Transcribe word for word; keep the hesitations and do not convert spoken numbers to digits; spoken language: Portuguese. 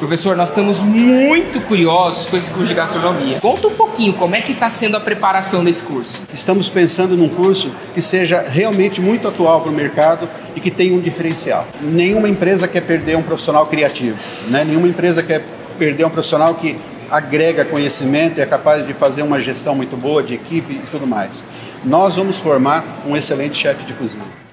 Professor, nós estamos muito curiosos com esse curso de gastronomia. Conta um pouquinho como é que está sendo a preparação desse curso. Estamos pensando num curso que seja realmente muito atual para o mercado e que tenha um diferencial. Nenhuma empresa quer perder um profissional criativo, né? Nenhuma empresa quer perder um profissional que agrega conhecimento e é capaz de fazer uma gestão muito boa de equipe e tudo mais. Nós vamos formar um excelente chefe de cozinha.